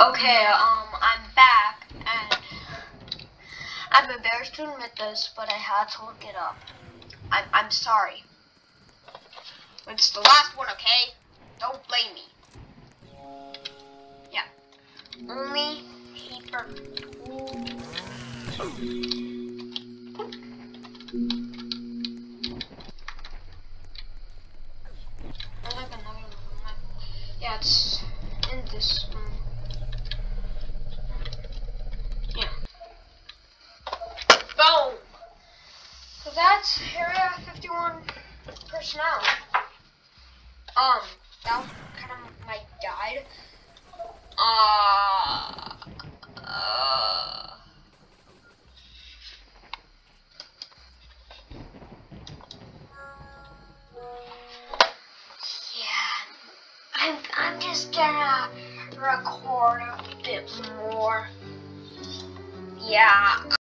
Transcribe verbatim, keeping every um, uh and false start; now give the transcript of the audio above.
Okay, um, I'm back, and I'm embarrassed to admit this, but I had to look it up. I'm, I'm sorry. It's the last one, okay? Don't blame me. Yeah. Only paper. Yeah, it's in this room. Yeah. Boom! So that's Area fifty-one personnel. Um, that was kind of my guide. Uh, uh, yeah, I'm, I'm just gonna record a bit more. Yeah.